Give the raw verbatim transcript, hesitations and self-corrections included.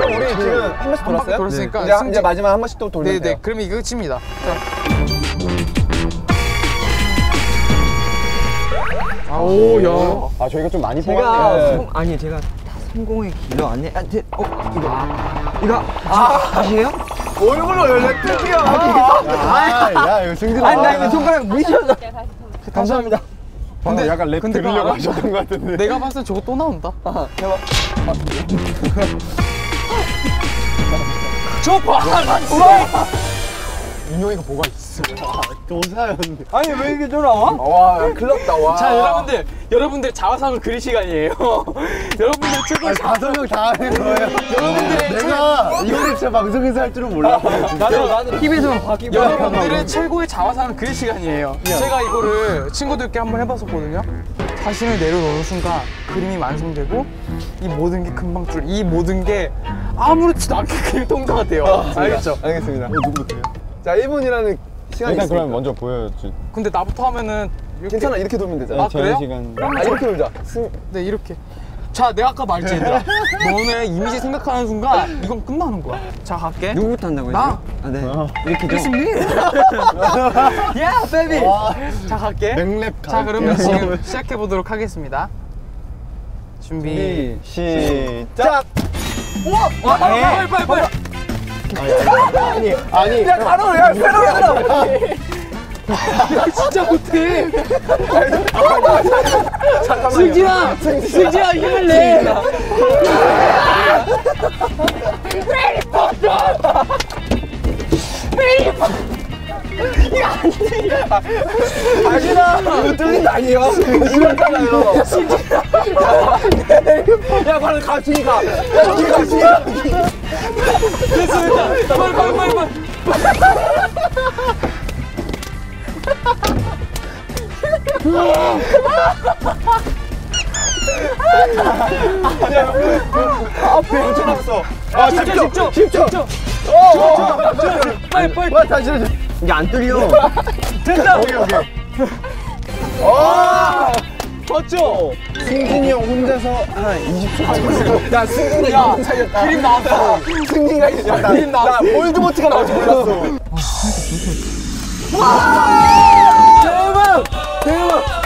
그럼 우리 지금 한 번씩 돌았어요? 돌았으니까 네. 이제, 이제 마지막 한 번씩 또 돌면 네네. 돼요. 그럼 이거 끝입니다. 자. 아, 오, 야. 아 저희가 좀 많이 제가 뽑았네요. 성, 아니 제가 다 성공의 길로 안내. 아, 제, 어 이거 이거 아 다시해요? 얼굴로 열려 뜯겨. 아, 야 이거 승진아. 아니 나 이거 손가락 미쳐서. 감사합니다. 근데 약간 랩 근데 들으려고 그거 하셨던 것 같은데. 내가 봤을 때 저거 또 나온다. 대박. 저 봐! 민용이가 뭐가 있어. 도사였는데. 아니 왜 이게 또 나와? 와 큰일 났다. 와. 자, 여러분들, 여러분들 자화상을 그릴 시간이에요. 여러분들 최고의 자... 다섯 명 다 하는 거예요. 여러분들의 내가 이거를 진짜 방송에서 할 줄은 몰랐어요. 나도 나도 티비에서만 바뀌고. 여러분들의 최고의 자화상을 그릴 시간이에요. 제가 이거를 친구들께 한번 해봤었거든요. 사진을 내려놓는 순간 그림이 완성되고 이 모든 게 금방 줄, 이 모든 게 아무렇지도 않게 그림 통과가 돼요. 알겠죠? 알겠습니다. 어, 누구부터요? 자 일 분이라는 시간이 일단 있으니까. 그럼 먼저 보여주지. 근데 나부터 하면은 이렇게... 괜찮아 이렇게 돌면 되잖아. 아, 그래요? 시간. 아 이렇게 돌자. 승... 네, 이렇게. 자, 내가 아까 말했지, 얘들아. 너네 이미지 생각하는 순간 이건 끝나는 거야. 자, 갈게. 누구부터 한다고요? 나? 아 네. 어. 이렇게 좀. 승리! 야, 베이비! 자, 갈게. 맹랩 자, 그러면 지금 시작해보도록 하겠습니다. 준비. 시작. 우와! 와, 빨리, 빨리, 빨리, 빨리! 아니 아니. 야 바로 야 새로 해라. 야, 진짜 못해! 잠깐만. 승진아! 승진아, 힘을 내! 아니라 이거 뚫린 거 아니에요? 이거잖아요. 야 바로 같이 가. 야 우리 같이 가. 됐어, 됐다! 빨리, 빨리, 빨리, 빨리! 앞에 엄청 났어. 아 십 초 십 초 십 초. 어. 빨리, 빨리! 와 다시 다시. 이게 안 뚫려. 됐다. 오케이 오케이. 아. 맞죠? 승진이 형 혼자서 한 이십 초 정도. 야 승진이 야, 이름 살렸다. 그림 나왔다. 승진이가 이겼다. 나, 그림 나왔어. 나 볼드모트가 나올 줄 몰랐어. 대박! 대박!